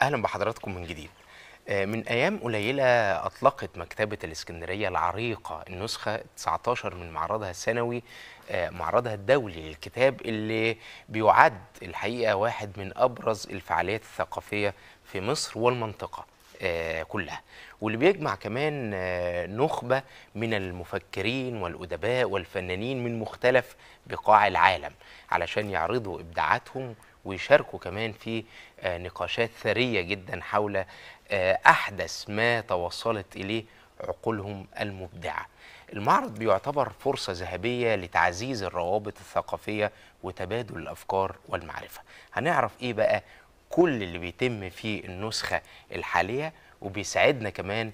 أهلا بحضراتكم من جديد. من أيام قليلة أطلقت مكتبة الإسكندرية العريقة النسخة 19 من معرضها السنوي، معرضها الدولي للكتاب، اللي بيعد الحقيقة واحد من أبرز الفعاليات الثقافية في مصر والمنطقة كلها، واللي بيجمع كمان نخبة من المفكرين والأدباء والفنانين من مختلف بقاع العالم علشان يعرضوا إبداعاتهم ويشاركوا كمان في نقاشات ثرية جدا حول أحدث ما توصلت إليه عقولهم المبدعة. المعرض بيعتبر فرصة ذهبية لتعزيز الروابط الثقافية وتبادل الأفكار والمعرفة. هنعرف إيه بقى كل اللي بيتم في النسخة الحالية، وبيساعدنا كمان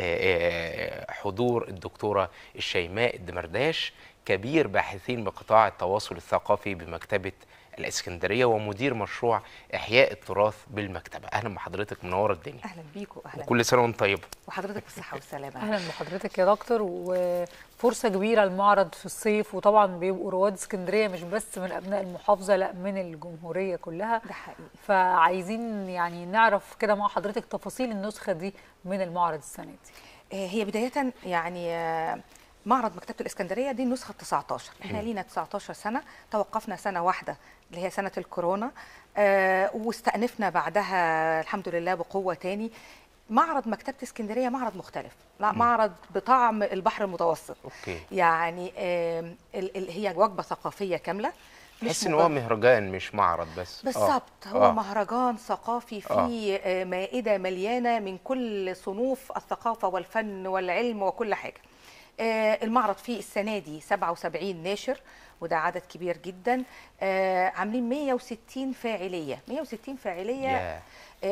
حضور الدكتورة الشيماء الدمرداش، كبير باحثين بقطاع التواصل الثقافي بمكتبة الإسكندرية ومدير مشروع إحياء التراث بالمكتبة. أهلا بحضرتك، منورة الدنيا. أهلا بيكم. أهلا وكل سنة وأنت طيبة. وحضرتك بالصحة والسلامة. أهلا بحضرتك يا دكتور، وفرصة كبيرة المعرض في الصيف، وطبعا بيبقوا رواد اسكندرية مش بس من أبناء المحافظة، لا من الجمهورية كلها. ده حقيقي. فعايزين يعني نعرف كده مع حضرتك تفاصيل النسخة دي من المعرض السنة دي. هي بداية يعني معرض مكتبة الإسكندرية دي النسخة 19. احنا لينا 19 سنة، توقفنا سنة واحدة اللي هي سنة الكورونا، واستأنفنا بعدها الحمد لله بقوة تاني. معرض مكتبة اسكندرية معرض مختلف، معرض بطعم البحر المتوسط. أوكي. يعني هي وجبة ثقافية كاملة، تحس ان هو مهرجان مش معرض بس. بالظبط. هو مهرجان ثقافي فيه مائدة مليانة من كل صنوف الثقافة والفن والعلم وكل حاجة. المعرض فيه السنة دي 77 ناشر، وده عدد كبير جدا. عاملين 160 فاعلية، 160 فاعلية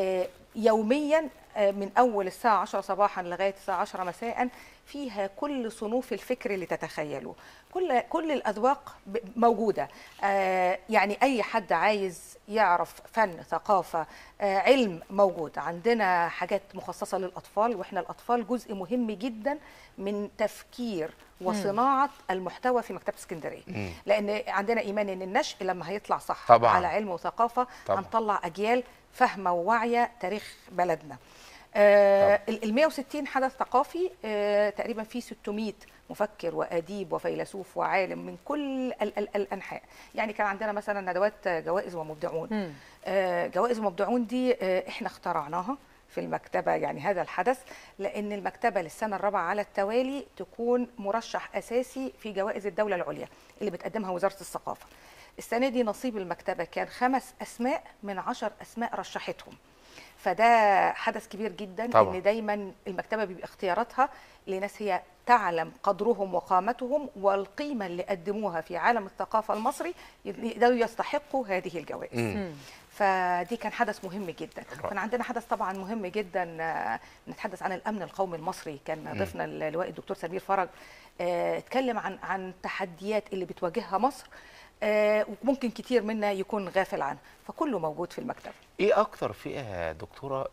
يوميا، من أول الساعة 10 صباحا لغاية الساعة 10 مساء، فيها كل صنوف الفكر اللي تتخيلوا، كل الأذواق موجودة. يعني أي حد عايز يعرف فن، ثقافة، علم، موجود. عندنا حاجات مخصصة للأطفال، وإحنا الأطفال جزء مهم جدا من تفكير وصناعة المحتوى في مكتبة اسكندرية، لأن عندنا إيمان إن النشء لما هيطلع صح طبعا على علم وثقافة طبعا هنطلع أجيال فاهمة وواعية تاريخ بلدنا. ال 160 حدث ثقافي، تقريبا في 600 مفكر وأديب وفيلسوف وعالم من كل الأنحاء. يعني كان عندنا مثلا ندوات جوائز ومبدعون. جوائز ومبدعون دي احنا اخترعناها في المكتبة، يعني هذا الحدث، لأن المكتبة للسنة الرابعة على التوالي تكون مرشح أساسي في جوائز الدولة العليا اللي بتقدمها وزارة الثقافة. السنة دي نصيب المكتبة كان 5 أسماء من 10 أسماء رشحتهم، فده حدث كبير جدا طبعا. إن دايما المكتبة بيبقى اختياراتها لناس هي تعلم قدرهم وقامتهم والقيمة اللي قدموها في عالم الثقافة المصري، يقدروا يستحقوا هذه الجوائز. فدي كان حدث مهم جدا. كان عندنا حدث طبعا مهم جدا، نتحدث عن الأمن القومي المصري. كان ضيفنا اللواء الدكتور سمير فرج، اتكلم عن التحديات اللي بتواجهها مصر، وممكن كتير منا يكون غافل عنها، فكله موجود في المكتبة. ايه اكتر فئة دكتورة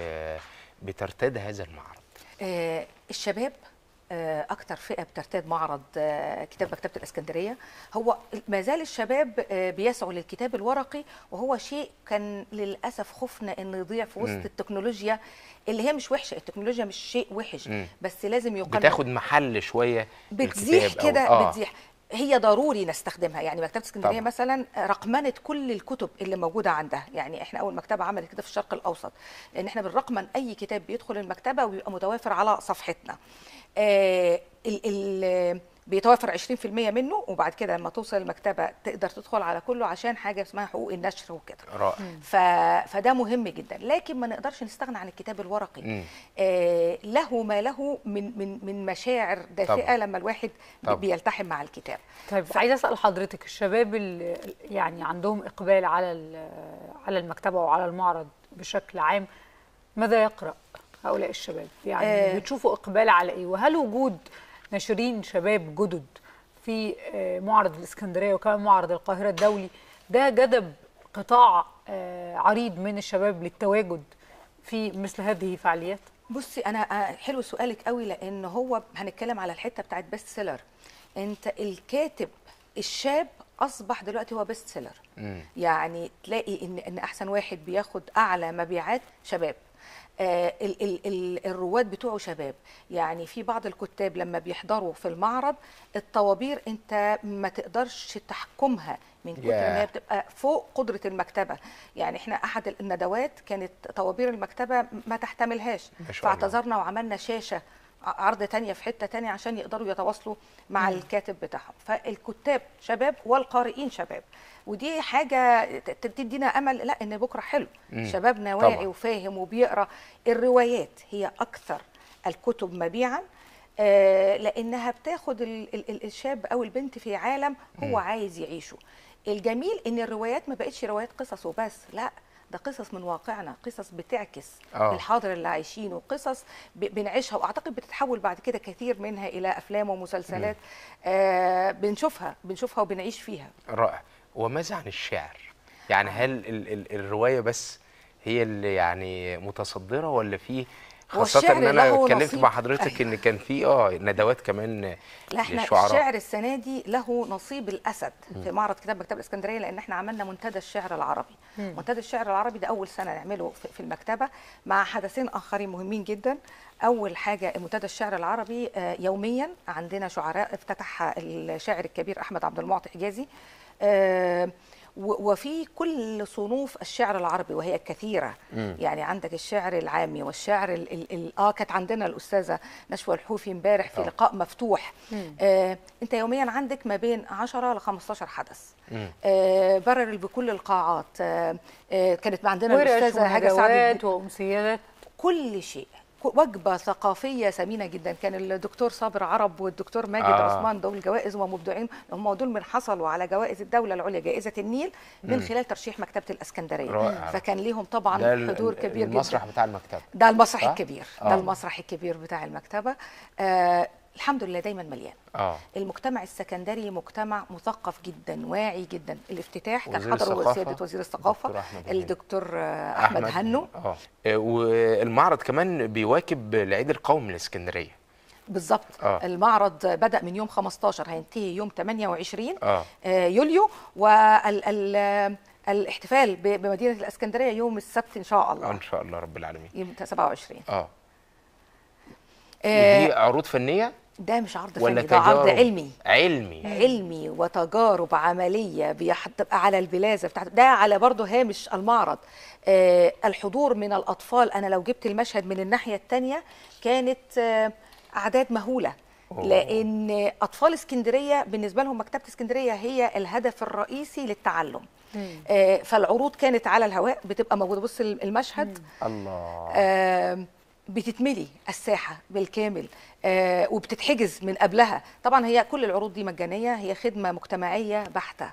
بترتاد هذا المعرض؟ الشباب اكتر فئة بترتاد معرض كتاب مكتبة الاسكندرية. هو ما زال الشباب بيسعوا للكتاب الورقي، وهو شيء كان للاسف خفنا انه يضيع في وسط التكنولوجيا اللي هي مش وحشة. التكنولوجيا مش شيء وحش، بس لازم يقنن، بتاخد محل شوية، بتزيح كده بتزيح. هي ضروري نستخدمها. يعني مكتبة اسكندرية مثلا رقمنت كل الكتب اللي موجودة عندها. يعني احنا أول مكتبة عملت كده في الشرق الأوسط، لأن احنا بنرقمن أي كتاب بيدخل المكتبة وبيبقى متوافر على صفحتنا. بيتوافر 20% منه، وبعد كده لما توصل المكتبة تقدر تدخل على كله عشان حاجة اسمها حقوق النشر وكده. رائع. فده مهم جدا، لكن ما نقدرش نستغنى عن الكتاب الورقي. له ما له من مشاعر دافئة طبعا. لما الواحد بيلتحم مع الكتاب. طيب عايزة أسأل حضرتك، الشباب اللي يعني عندهم إقبال على المكتبة وعلى المعرض بشكل عام، ماذا يقرأ هؤلاء الشباب؟ يعني بتشوفوا إقبال على إيه؟ وهل وجود ناشرين شباب جدد في معرض الإسكندرية وكمان معرض القاهرة الدولي ده جذب قطاع عريض من الشباب للتواجد في مثل هذه الفعاليات؟ بصي، أنا حلو سؤالك قوي، لأن هو هنتكلم على الحتة بتاعت بيست سيلر. أنت الكاتب الشاب اصبح دلوقتي هو بيست سيلر. يعني تلاقي ان احسن واحد بياخد اعلى مبيعات شباب، الرواد بتوعه شباب. يعني في بعض الكتاب لما بيحضروا في المعرض الطوابير انت ما تقدرش تحكمها من كتر ان هي بتبقى فوق قدره المكتبه. يعني احنا احد الندوات كانت طوابير المكتبه ما تحتملهاش، فاعتذرنا وعملنا شاشه عرض تانية في حته تانية عشان يقدروا يتواصلوا مع الكاتب بتاعهم. فالكتاب شباب والقارئين شباب، ودي حاجه تدينا امل، لا ان بكره حلو. شبابنا واعي وفاهم وبيقرا. الروايات هي اكثر الكتب مبيعا، لانها بتاخد الشاب او البنت في عالم هو عايز يعيشه. الجميل ان الروايات ما بقتش روايات قصص وبس، لا ده قصص من واقعنا، قصص بتعكس الحاضر اللي عايشينه، قصص بنعيشها، واعتقد بتتحول بعد كده كثير منها الى افلام ومسلسلات بنشوفها وبنعيش فيها. رائع. وماذا عن الشعر؟ يعني هل الروايه بس هي اللي يعني متصدره، ولا في خاصة ان انا اتكلمت مع حضرتك ان كان في ندوات كمان للشعراء؟ الشعر السنه دي له نصيب الاسد في معرض كتاب مكتبه الاسكندريه، لان احنا عملنا منتدى الشعر العربي. منتدى الشعر العربي ده اول سنه نعمله في المكتبه مع حدثين اخرين مهمين جدا. اول حاجه منتدى الشعر العربي يوميا عندنا شعراء، افتتح الشاعر الكبير احمد عبد المعطي حجازي، وفي كل صنوف الشعر العربي وهي كثيرة. يعني عندك الشعر العامي والشعر كانت عندنا الأستاذة نشوى الحوفي امبارح في لقاء مفتوح. انت يوميا عندك ما بين 10 ل 15 حدث، برر بكل القاعات. كانت عندنا الأستاذة هاجة سعد وأمسيات، كل شيء، وجبه ثقافيه ثمينه جدا. كان الدكتور صابر عرب والدكتور ماجد عثمان دول جوائز ومبدعين، هم دول من حصلوا على جوائز الدوله العليا جائزه النيل من خلال ترشيح مكتبه الاسكندريه. فكان ليهم طبعا حضور كبير جدا. المسرح بتاع المكتبه ده المسرح الكبير، ده المسرح الكبير بتاع المكتبه. الحمد لله دايما مليان. المجتمع السكندري مجتمع مثقف جدا، واعي جدا. الافتتاح كان حضره سياده وزير الثقافه الدكتور احمد هنو. والمعرض كمان بيواكب العيد القومي للاسكندريه. بالظبط. المعرض بدأ من يوم 15 هينتهي يوم 28 يوليو، والاحتفال بمدينه الاسكندريه يوم السبت ان شاء الله. ان شاء الله رب العالمين يوم 27. دي عروض فنيه؟ ده مش عرض فني، ده عرض علمي وتجارب عمليه بتبقى على البلازه بتاعته. ده على برضه هامش المعرض. الحضور من الاطفال، انا لو جبت المشهد من الناحيه الثانيه كانت اعداد مهوله، لان اطفال اسكندريه بالنسبه لهم مكتبه اسكندريه هي الهدف الرئيسي للتعلم. فالعروض كانت على الهواء بتبقى موجوده. بص المشهد، الله، بتتملي الساحه بالكامل، وبتتحجز من قبلها. طبعا هي كل العروض دي مجانيه، هي خدمه مجتمعيه بحته.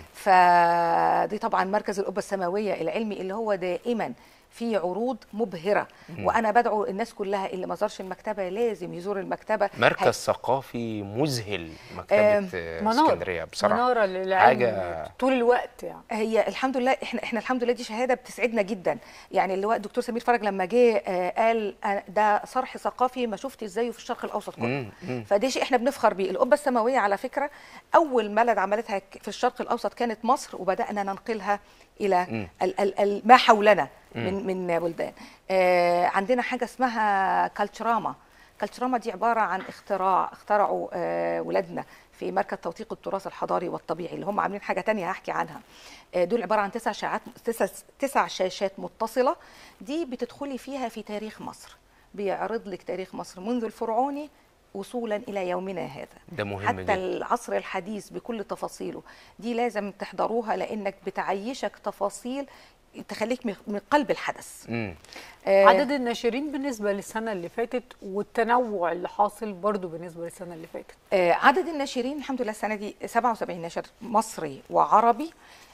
فدي طبعا مركز القبه السماويه العلمي اللي هو دائما في عروض مبهره. وانا بدعو الناس كلها اللي ما زارش المكتبه لازم يزور المكتبه. مركز ثقافي مذهل مكتبه اسكندريه بصراحه، مناره للعلم طول الوقت. يعني هي الحمد لله، احنا الحمد لله دي شهاده بتسعدنا جدا. يعني اللواء الدكتور سمير فرج لما جه قال ده صرح ثقافي ما شفت ازاي في الشرق الاوسط كله. فدي شيء احنا بنفخر بيه. القبه السماويه على فكره اول بلد عملتها في الشرق الاوسط كانت مصر، وبدانا ننقلها الى ما حولنا من بلدان. عندنا حاجه اسمها كالتشراما. كالتشراما دي عباره عن اخترعوا ولادنا في مركز توثيق التراث الحضاري والطبيعي، اللي هم عاملين حاجه تانية هحكي عنها. دول عباره عن 9 شاشات متصله، دي بتدخلي فيها في تاريخ مصر، بيعرض لك تاريخ مصر منذ الفرعوني وصولا الى يومنا هذا. ده مهم حتى جدا. العصر الحديث بكل تفاصيله. دي لازم تحضروها لانك بتعيشك تفاصيل تخليك من قلب الحدث. عدد الناشرين بالنسبه للسنه اللي فاتت والتنوع اللي حاصل برضو بالنسبه للسنه اللي فاتت. عدد الناشرين الحمد لله السنه دي 77 ناشر مصري وعربي.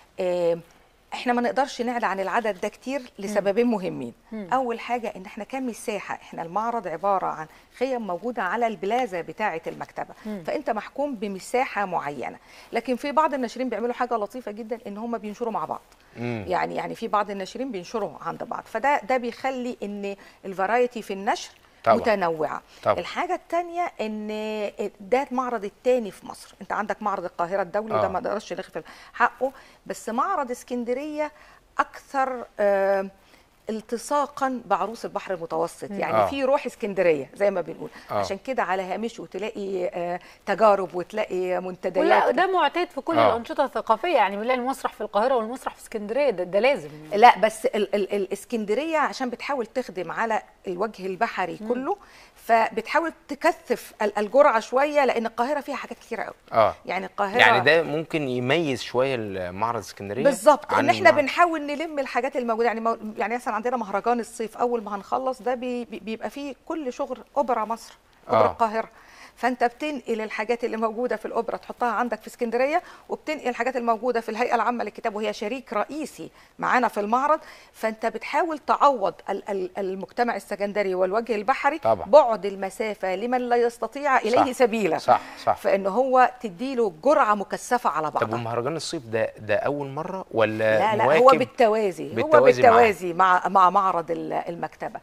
احنا ما نقدرش نعلى عن العدد ده كتير لسببين مهمين. اول حاجه ان احنا كمساحه، احنا المعرض عباره عن خيم موجوده على البلازه بتاعه المكتبه، فانت محكوم بمساحه معينه. لكن في بعض الناشرين بيعملوا حاجه لطيفه جدا، ان هم بينشروا مع بعض. يعني في بعض الناشرين بينشروا عند بعض، فده بيخلي ان الفرايتي في النشر طبعا. متنوعه. طبعا. الحاجه الثانيه ان ده المعرض الثاني في مصر. انت عندك معرض القاهره الدولي وده ما نقدرش نغفل حقه، بس معرض اسكندريه اكثر التصاقا بعروس البحر المتوسط، يعني في روح اسكندريه زي ما بنقول. عشان كده على هامشه تلاقي تجارب وتلاقي منتديات. لا ده معتاد في كل الانشطه الثقافيه، يعني بنلاقي المسرح في القاهره والمسرح في اسكندريه، ده لازم يعني. لا بس الاسكندريه عشان بتحاول تخدم على الوجه البحري كله، فبتحاول تكثف الجرعه شويه، لان القاهره فيها حاجات كتيره قوي. يعني القاهره يعني ده ممكن يميز شويه المعرض اسكندريه بالظبط، ان احنا بنحاول نلم الحاجات الموجوده. يعني مثلا عندنا مهرجان الصيف، اول ما هنخلص ده بيبقى فيه كل شغل اوبرا مصر، اوبرا القاهره. فانت بتنقل الحاجات اللي موجوده في الاوبرا تحطها عندك في اسكندريه، وبتنقل الحاجات الموجوده في الهيئه العامه للكتاب وهي شريك رئيسي معانا في المعرض. فانت بتحاول تعوض المجتمع السكندري والوجه البحري طبعا. بعد المسافه لمن لا يستطيع اليه سبيلا. صح. فان هو تديله جرعه مكثفه على بعضها. طب ومهرجان الصيف ده اول مره ولا لا هو بالتوازي مع معرض المكتبه.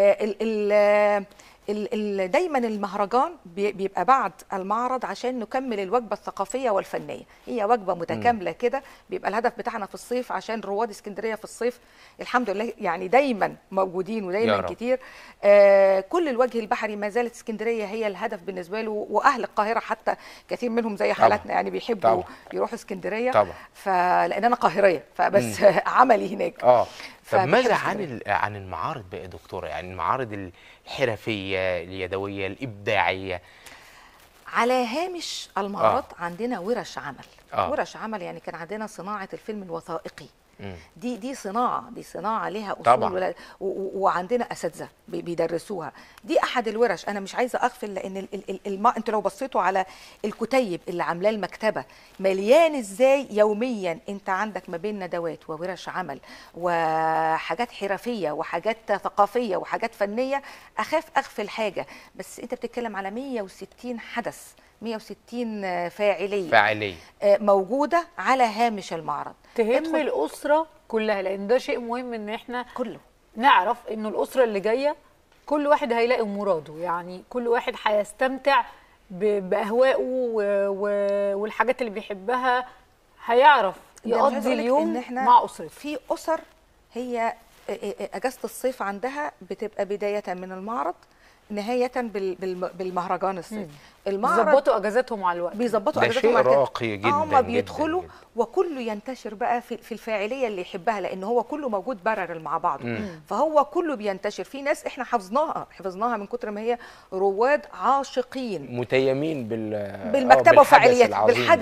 دايما المهرجان بيبقى بعد المعرض عشان نكمل الوجبه الثقافيه والفنيه، هي وجبه متكامله كده. بيبقى الهدف بتاعنا في الصيف، عشان رواد اسكندريه في الصيف الحمد لله يعني دايما موجودين ودايما كتير. كل الوجه البحري ما زالت اسكندريه هي الهدف بالنسبه له، واهل القاهره حتى كثير منهم زي حالتنا يعني بيحبوا يروحوا اسكندريه. فلان انا قاهريه فبس عملي هناك. طب ماذا عن المعارض بقى يا دكتوره؟ يعني المعارض الحرفيه اليدويه الابداعيه على هامش المعرض عندنا ورش عمل. ورش عمل يعني كان عندنا صناعه الفيلم الوثائقي. دي صناعه ليها اصول وعندنا اساتذه بيدرسوها. دي احد الورش. انا مش عايزه اغفل، لان انتوا لو بصيتوا على الكتيب اللي عاملاه المكتبه مليان ازاي يوميا. انت عندك ما بين ندوات وورش عمل وحاجات حرفيه وحاجات ثقافيه وحاجات فنيه. اخاف اغفل حاجه، بس انت بتتكلم على 160 حدث، 160 فاعليه موجوده على هامش المعرض، تهم الاسره كلها، لان ده شيء مهم ان احنا كله نعرف انه الاسره اللي جايه كل واحد هيلاقي مراده، يعني كل واحد هيستمتع باهوائه والحاجات اللي بيحبها، هيعرف يقضي اليوم مع اسرته. في اسر هي اجازه الصيف عندها بتبقى بدايه من المعرض نهايه بالمهرجان الصيف. بيظبطوا اجازاتهم على الوقت، بيظبطوا اجازاتهم على الوقت. راقي جدا. هم بيدخلوا جداً. وكله ينتشر بقى في الفاعليه اللي يحبها، لان هو كله موجود برر مع بعضه. فهو كله بينتشر. في ناس احنا حفظناها من كتر ما هي رواد عاشقين متيمين بالمكتبه وفعاليات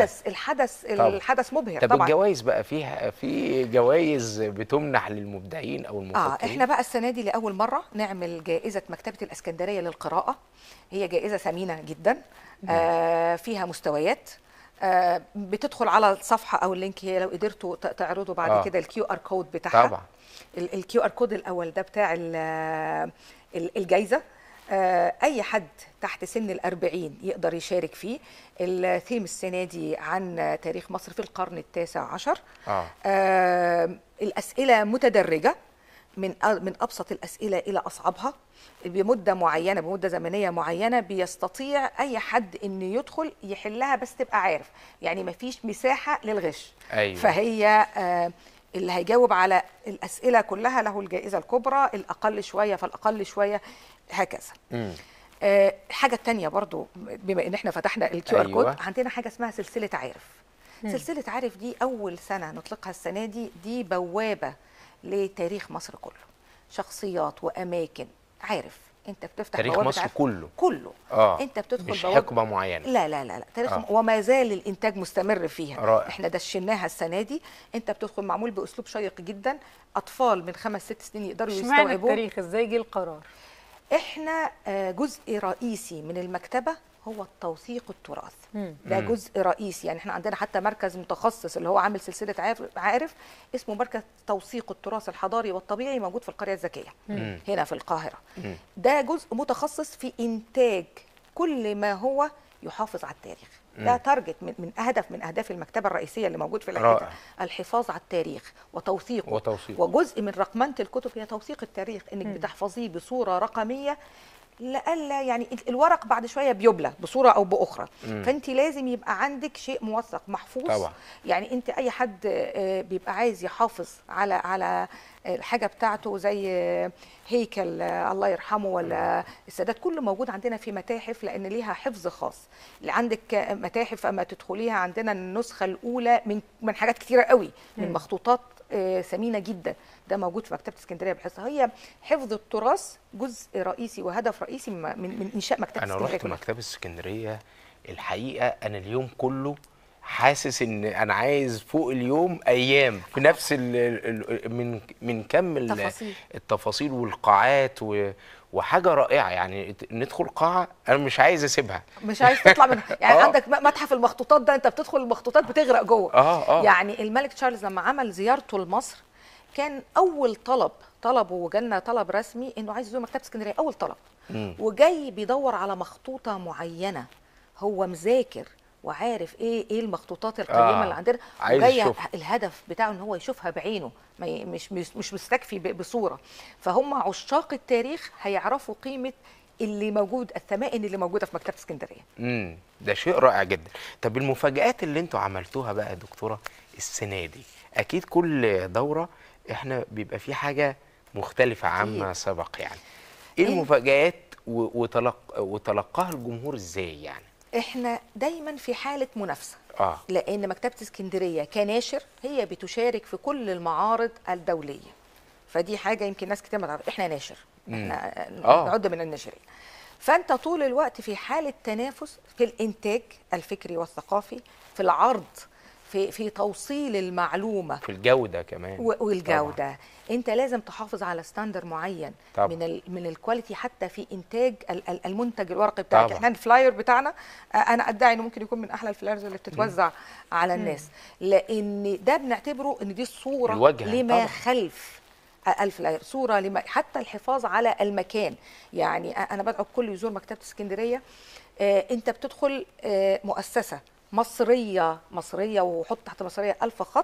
الحدث مبهر. طب طبعا الجوائز بقى في جوائز بتمنح للمبدعين او المفكرين؟ احنا بقى السنه دي لاول مره نعمل جائزه مكتبه الاسكندريه للقراءه. هي جائزه ثمينه جدا. فيها مستويات. بتدخل على الصفحه او اللينك، هي لو قدرتوا تعرضوا بعد كده الكيو ار كود بتاعها. طبعا الكيو ار كود الاول ده بتاع الجائزه. اي حد تحت سن ال40 يقدر يشارك فيه. الثيم السنه دي عن تاريخ مصر في القرن ال19. الاسئله متدرجه من ابسط الاسئله الى اصعبها بمده معينه، بمده زمنيه معينه، بيستطيع اي حد انه يدخل يحلها، بس تبقى عارف يعني مفيش مساحه للغش. فهي اللي هيجاوب على الاسئله كلها له الجائزه الكبرى، الاقل شويه فالاقل شويه، هكذا. الحاجه الثانيه برضو بما ان احنا فتحنا الكيو ار كود، عندنا حاجه اسمها سلسله عارف. سلسله عارف دي اول سنه نطلقها السنه دي بوابه لتاريخ مصر كله، شخصيات واماكن. عارف انت بتفتح تاريخ مصر كله. انت بتدخل مش حقبه معينه. لا تاريخ وما زال الانتاج مستمر فيها. رائع. احنا دشناها السنه دي. انت بتدخل معمول باسلوب شيق جدا، اطفال من 5-6 سنين يقدروا يستوعبوا. التاريخ ازاي جه القرار؟ احنا جزء رئيسي من المكتبه هو توثيق التراث. ده جزء رئيسي. يعني احنا عندنا حتى مركز متخصص اللي هو عامل سلسله عارف اسمه مركز توثيق التراث الحضاري والطبيعي، موجود في القريه الذكيه هنا في القاهره. ده جزء متخصص في انتاج كل ما هو يحافظ على التاريخ. ده تارجت من اهداف المكتبه الرئيسيه اللي موجود في الحته، الحفاظ على التاريخ وتوثيقه. وجزء من رقمنه الكتب هي توثيق التاريخ، انك بتحفظيه بصوره رقميه لألا يعني الورق بعد شويه بيبلى بصوره او باخرى. فانت لازم يبقى عندك شيء موثق محفوظ طبعا. يعني انت اي حد بيبقى عايز يحافظ على الحاجه بتاعته زي هيكل الله يرحمه ولا السادات، كله موجود عندنا في متاحف لان ليها حفظ خاص. اللي عندك متاحف اما تدخليها عندنا النسخه الاولى من حاجات كتيره قوي، من مخطوطات ثمينه جدا، ده موجود في مكتبه اسكندريه. بحس هي حفظ التراث جزء رئيسي وهدف رئيسي من انشاء مكتبه انا اسكندريه. رحت مكتبه اسكندريه الحقيقه، انا اليوم كله حاسس ان انا عايز فوق اليوم ايام في نفس من كم التفاصيل والقاعات وحاجه رائعه. يعني ندخل قاعه انا مش عايز اسيبها، مش عايز تطلع منها. يعني عندك متحف المخطوطات ده، انت بتدخل المخطوطات بتغرق جوه. يعني الملك تشارلز لما عمل زيارته لمصر كان اول طلبه وجالنا طلب رسمي انه عايز يزور مكتبه اسكندريه، اول طلب. وجاي بيدور على مخطوطه معينه، هو مذاكر وعارف ايه المخطوطات القديمه اللي عندنا، وجاي الهدف بتاعه ان هو يشوفها بعينه، مش مستكفي بصوره. فهم عشاق التاريخ هيعرفوا قيمه اللي موجود، الثمائن اللي موجوده في مكتبه اسكندريه. ده شيء رائع جدا. طب المفاجآت اللي انتوا عملتوها بقى يا دكتوره السنه دي، اكيد كل دوره احنا بيبقى في حاجه مختلفه عما سبق، يعني ايه المفاجآت وتلقاها الجمهور ازاي؟ يعني احنا دايما في حاله منافسه، لان مكتبه اسكندريه كناشر هي بتشارك في كل المعارض الدوليه، فدي حاجه يمكن ناس كتير ما تعرف. احنا ناشر، احنا نعد من الناشرين. فانت طول الوقت في حاله تنافس في الانتاج الفكري والثقافي، في العرض، في توصيل المعلومه، في الجوده كمان والجوده طبعا. انت لازم تحافظ على ستاندر معين طبعا. من الكواليتي، حتى في انتاج المنتج الورقي بتاعك. احنا الفلاير بتاعنا انا ادعي انه ممكن يكون من احلى الفلايرز اللي بتتوزع على الناس، لان ده بنعتبره ان دي الصوره لما طبعا. خلف الفلاير، صوره لما، حتى الحفاظ على المكان. يعني انا بدعو الكل يزور مكتبه اسكندريه. انت بتدخل مؤسسه مصرية وحط تحت مصرية 1000 خط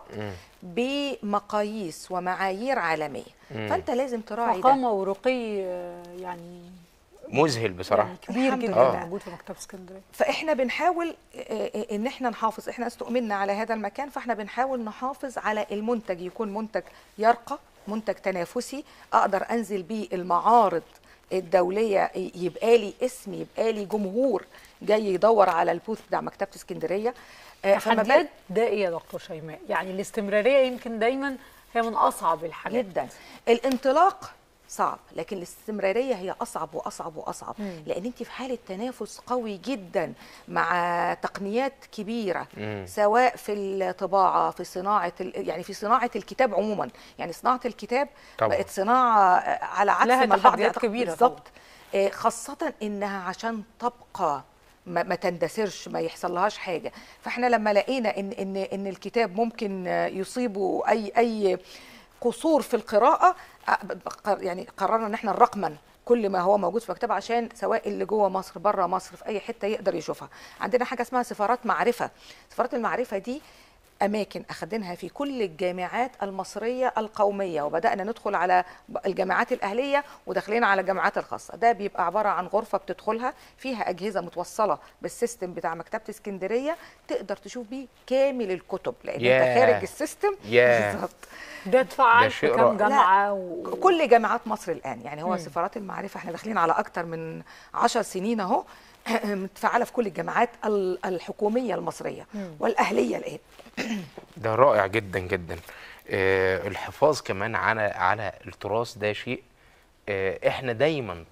بمقاييس ومعايير عالمية. فأنت لازم تراعي ده. فخامة ورقي يعني مذهل بصراحة، يعني كبير جدا موجود في مكتبة اسكندرية. فإحنا بنحاول إن إحنا نحافظ، إحنا استؤمنا على هذا المكان، فإحنا بنحاول نحافظ على المنتج، يكون منتج يرقى، منتج تنافسي، أقدر أنزل بيه المعارض الدولية، يبقى لي اسم، يبقى لي جمهور جاي يدور على البوث بتاع مكتبة اسكندرية. تحديات ده ايه يا دكتور شيماء؟ يعني الاستمرارية يمكن دايما هي من أصعب الحاجات جدا. الانطلاق صعب، لكن الاستمرارية هي أصعب وأصعب وأصعب. لأن أنت في حالة تنافس قوي جدا مع تقنيات كبيرة، سواء في الطباعة، في صناعة يعني في صناعة الكتاب عموما. يعني صناعة الكتاب طبعا. بقت صناعة على عكس ما البعض كبيرة بالظبط. خاصة إنها عشان تبقى ما تندثرش، ما يحصلهاش حاجة. فاحنا لما لقينا إن الكتاب ممكن يصيبه أي قصور في القراءة، يعني قررنا ان احنا نرقمن كل ما هو موجود في مكتبه، عشان سواء اللي جوه مصر بره مصر في اي حته يقدر يشوفها. عندنا حاجه اسمها سفارات معرفه. سفارات المعرفه دي اماكن اخذناها في كل الجامعات المصريه القوميه، وبدانا ندخل على الجامعات الاهليه وداخلين على الجامعات الخاصه. ده بيبقى عباره عن غرفه بتدخلها فيها اجهزه متوصله بالسيستم بتاع مكتبه اسكندريه، تقدر تشوف بيه كامل الكتب، لان انت خارج السيستم. بالظبط. ده اتفعل في كام جامعه كل جامعات مصر الان. يعني هو سفارات المعرفه احنا داخلين على اكتر من 10 سنين اهو، متفعله في كل الجامعات الحكوميه المصريه والاهليه الان. ده رائع جدا جدا. الحفاظ كمان على التراث ده شيء احنا دايما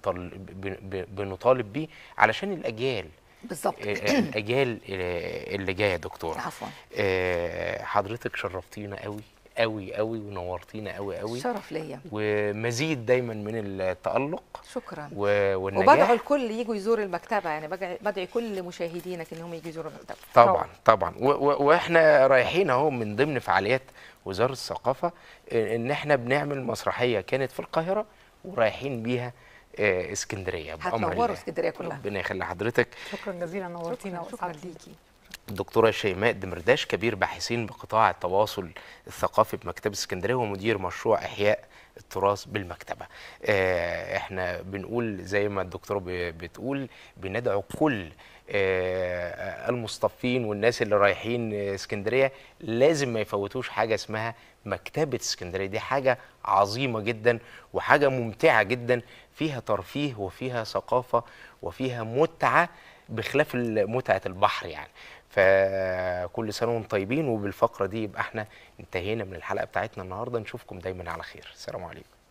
بنطالب بيه علشان الاجيال. بالظبط. الاجيال اللي جايه. دكتور عفوا، حضرتك شرفتينا قوي قوي قوي ونورتينا قوي قوي. شرف ليا، ومزيد دايما من التألق. شكرا. والنجاح. وبدعو الكل يجوا يزور المكتبه، يعني بدعي كل مشاهدينك انهم يجوا يزوروا المكتبه. طبعا. واحنا رايحين اهو من ضمن فعاليات وزاره الثقافه ان احنا بنعمل مسرحيه كانت في القاهره ورايحين بيها اسكندريه. هتنوروا اسكندريه كلها. ربنا يخلي حضرتك. شكرا جزيلا، نورتينا. شكرا ليكي. الدكتورة شيماء دمرداش، كبير باحثين بقطاع التواصل الثقافي بمكتبة اسكندرية ومدير مشروع إحياء التراث بالمكتبة. احنا بنقول زي ما الدكتورة بتقول، بندعو كل المصطفين والناس اللي رايحين اسكندرية لازم ما يفوتوش حاجة اسمها مكتبة اسكندرية. دي حاجة عظيمة جدا وحاجة ممتعة جدا، فيها ترفيه وفيها ثقافة وفيها متعة بخلاف متعة البحر يعني. فكل سنة وانتم طيبين. وبالفقرة دي يبقى احنا انتهينا من الحلقة بتاعتنا النهاردة. نشوفكم دايما على خير. السلام عليكم.